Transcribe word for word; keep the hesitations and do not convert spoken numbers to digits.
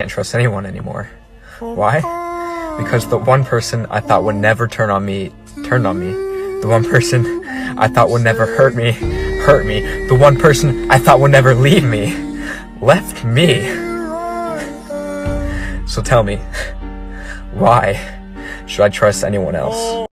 can't trust anyone anymore. Why? Because the one person I thought would never turn on me, turned on me. The one person I thought would never hurt me, hurt me. The one person I thought would never leave me, left me. So tell me, why should I trust anyone else?